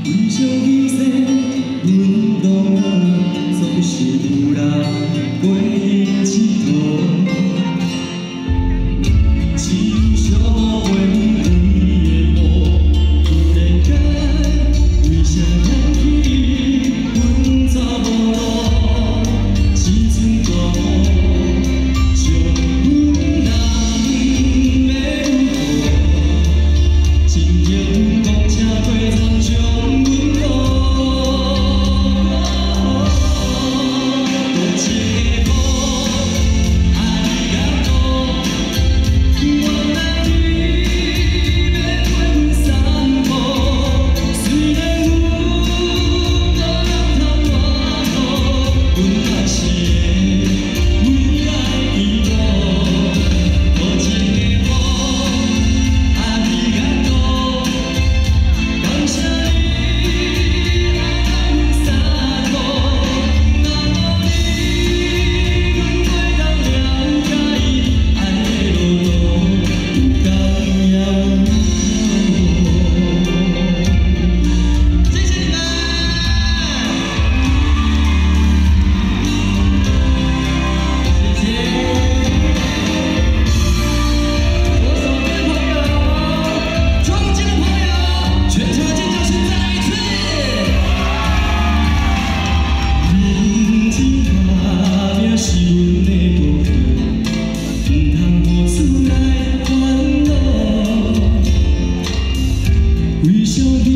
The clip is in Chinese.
为上牺牲，阮拢总是有人陪伊佚佗。只有寂寞袂离的梦，突然间为啥念起阮走无路？时阵大雨，将阮人要有好，真幸公车过站将阮抱。多一个梦，爱你甲我。 原来你要陪阮散步，虽然阮无人通挽抱，阮还是会为爱祈祷。多一个梦，爱你甲我，感谢你爱阮散步，若无你，阮袂当了解爱的路途。 谢谢你们，谢谢。我手边朋友，中间的朋友，全场尖叫声再来一次。认真打拼是阮的功课，唔通付出来烦恼。为啥？